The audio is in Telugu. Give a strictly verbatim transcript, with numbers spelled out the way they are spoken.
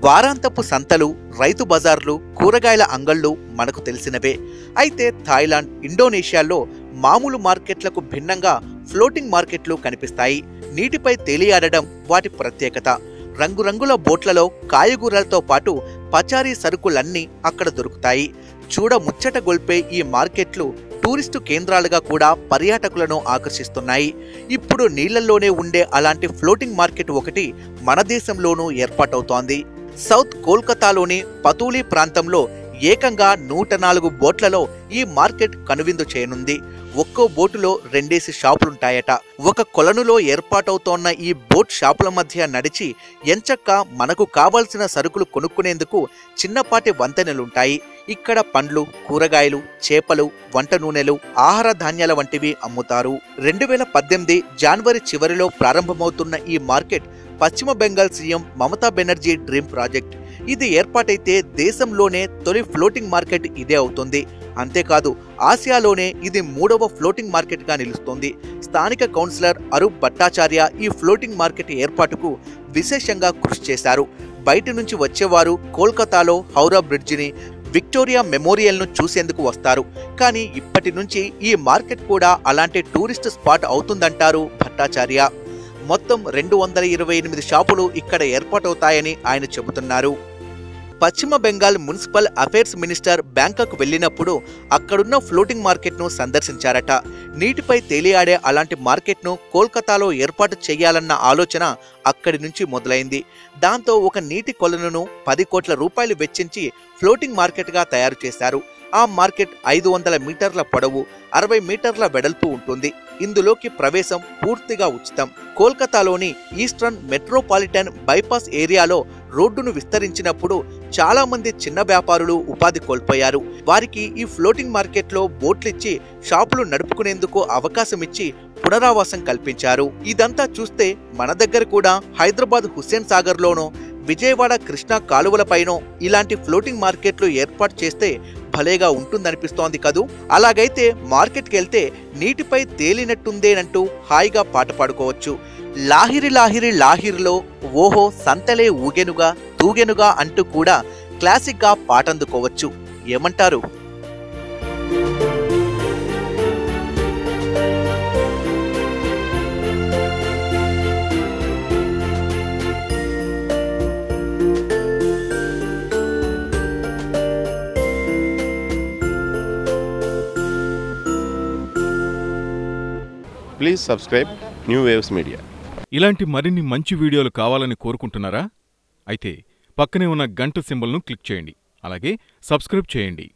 వారాంతపు సంతలు, రైతు బజార్లు, కూరగాయల అంగళ్ళు మనకు తెలిసినవే. అయితే థాయిలాండ్, ఇండోనేషియాలో మామూలు మార్కెట్లకు భిన్నంగా ఫ్లోటింగ్ మార్కెట్లు కనిపిస్తాయి. నీటిపై తేలియాడడం వాటి ప్రత్యేకత. రంగురంగుల బోట్లలో కాయగూరలతో పాటు పచారీ సరుకులన్నీ అక్కడ దొరుకుతాయి. చూడ ముచ్చట గొల్పే ఈ మార్కెట్లు టూరిస్టు కేంద్రాలుగా కూడా పర్యాటకులను ఆకర్షిస్తున్నాయి. ఇప్పుడు నీళ్లలోనే ఉండే అలాంటి ఫ్లోటింగ్ మార్కెట్ ఒకటి మన దేశంలోనూ ఏర్పాటవుతోంది. సౌత్ కోల్కతాలోని పతూలి ప్రాంతంలో ఏకంగా నూట నాలుగు బోట్లలో ఈ మార్కెట్ కనువిందు చేయనుంది. ఒక్కో బోటులో రెండేసి షాపులుంటాయట. ఒక కొలనులో ఏర్పాటవుతోన్న ఈ బోట్ షాపుల మధ్య నడిచి ఎంచక్క మనకు కావాల్సిన సరుకులు కొనుక్కునేందుకు చిన్నపాటి వంతెనలుంటాయి. ఇక్కడ పండ్లు, కూరగాయలు, చేపలు, వంట నూనెలు, ఆహార ధాన్యాల వంటివి అమ్ముతారు. రెండు వేల పద్దెనిమిది జనవరి చివరిలో ప్రారంభమవుతున్న ఈ మార్కెట్ పశ్చిమ Bengal CM Mamata Banerjee dream project. ఇది ఏర్పాటైతే దేశంలోనే తొలి ఫ్లోటింగ్ మార్కెట్ ఇదే అవుతుంది. అంతేకాదు ఆసియాలోనే ఇది మూడవ ఫ్లోటింగ్ మార్కెట్గా నిలుస్తోంది. స్థానిక కౌన్సిలర్ అరూప్ భట్టాచార్య ఈ ఫ్లోటింగ్ మార్కెట్ ఏర్పాటుకు విశేషంగా కృషి చేశారు. బయట నుంచి వచ్చేవారు కోల్కతాలో హౌరా బ్రిడ్జిని, విక్టోరియా మెమోరియల్ను చూసేందుకు వస్తారు. కానీ ఇప్పటి నుంచి ఈ మార్కెట్ కూడా అలాంటి టూరిస్ట్ స్పాట్ అవుతుందంటారు భట్టాచార్య. మొత్తం రెండు వందల ఇరవై ఎనిమిది షాపులు ఇక్కడ ఏర్పాటవుతాయని ఆయన చెబుతున్నారు. పశ్చిమ Bengal municipal affairs minister Bangkok వెళ్ళినప్పుడు అక్కడున్న ఫ్లోటింగ్ మార్కెట్ను సందర్శించారట. నీటిపై తేలియాడే అలాంటి మార్కెట్ను కోల్కతాలో ఏర్పాటు చేయాలన్న ఆలోచన అక్కడి నుంచి మొదలైంది. దాంతో ఒక నీటి కొలనును పది కోట్ల రూపాయలు వెచ్చించి ఫ్లోటింగ్ మార్కెట్గా తయారు చేశారు. ఆ మార్కెట్ ఐదు వందల మీటర్ల పొడవు, అరవై మీటర్ల వెడల్పు ఉంటుంది. ఇందులోకి ప్రవేశం పూర్తిగా ఉచితం. కోల్కతాలోని ఈస్టర్న్ మెట్రోపాలిటన్ బైపాస్ ఏరియాలో రోడ్డును విస్తరించినప్పుడు చాలా మంది చిన్న వ్యాపారులు ఉపాధి కోల్పోయారు. వారికి ఈ ఫ్లోటింగ్ మార్కెట్లో బోట్లిచ్చి షాపులు నడుపుకునేందుకు అవకాశం ఇచ్చి పునరావాసం కల్పించారు. ఇదంతా చూస్తే మన దగ్గర కూడా హైదరాబాద్ హుస్సేన్ సాగర్లోనో, విజయవాడ కృష్ణా కాలువలపైనో ఇలాంటి ఫ్లోటింగ్ మార్కెట్లు ఏర్పాటు చేస్తే భలేగా ఉంటుందనిపిస్తోంది కదూ. అలాగైతే మార్కెట్కి వెళ్తే నీటిపై తేలినట్టుందేనంటూ హాయిగా పాట పాడుకోవచ్చు. లాహిరి లాహిరి లాహిరిలో ఓహో సంతలే ఊగెనుగా తూగెనుగా అంటూ కూడా క్లాసిక్గా పాటందుకోవచ్చు. ఏమంటారు? Please subscribe new waves media. ఇలాంటి మరిన్ని మంచి వీడియోలు కావాలని కోరుకుంటున్నారా? అయితే పక్కనే ఉన్న గంట సింబల్ను క్లిక్ చేయండి. అలాగే సబ్స్క్రైబ్ చేయండి.